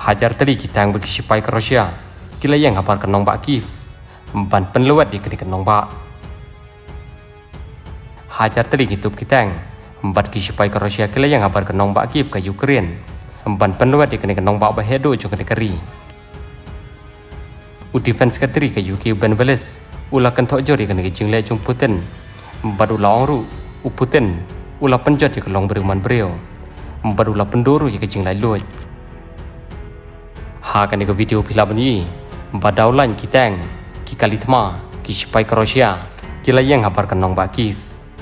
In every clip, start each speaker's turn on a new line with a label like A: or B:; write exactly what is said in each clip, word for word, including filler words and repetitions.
A: hajar tadi kita yang berkisipai ke Rusia kila yang hapar kenong bak Kiev ban penluat di kini kenong bak hajar tadi hitub kita yang empat kisipai ke Rusia kila yang hapar kenong bak Kiev ke Ukraine ban penluat di kini kenong bak bahedo jong kini keri u defense katri ke U K ben Veles ula kan tok jori kini jingle jong Putin empat ula ongru u Putin ula penjat di kelong beruman beriau empat ula penduru di jingle luat hakan ke video film ini badaulan kitang ki kalitma ki sipai ke Rusia kila yang hapar kenong bak Kiev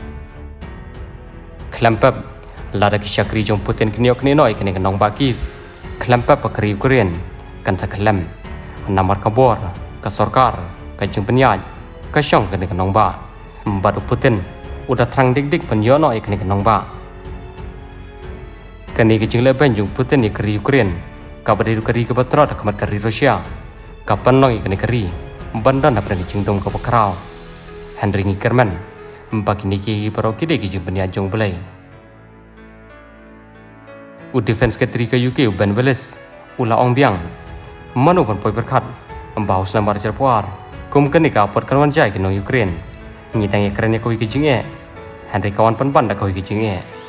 A: klempap lada ki syakri jong Putin kini ok ni noi kini kenong bak Kiev klempap ke Ukraine kan saklem namar kabor ke sorkar ke jeng penyaj ke syong kini kenong bak baru Putin udah terang dik-dik penyono kini kenong bak kini ke jeng leben jong Putin ni ke Ukraine kabadi kari ke batra da kamat kari Rusia kapan noi kene kari banda na pernah cingdom ke bakrau Henry Ngikerman mbaki niki paro kide ki jing penyanjong belai u defense katri ke U K Ben Veles ula ong biang manu pun poi berkat mbaus nambar jerpuar kum kene ka pot kanwan jai ke no Ukraine ngitang Ukraine ko ki jinge Henry kawan pen ban da ko ki jinge